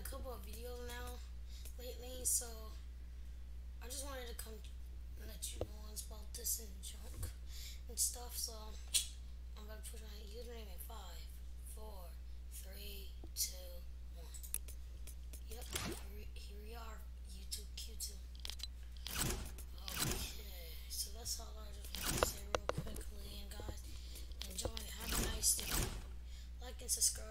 couple of videos now lately, so I just wanted to come and let you know about this and junk and stuff. So I'm about to put my username in 5, 4, 3, 2, 1. Yep, here we are, YouTube Q2. Okay, so that's all I just want to say real quickly. And guys, enjoy. Have a nice day. Like and subscribe.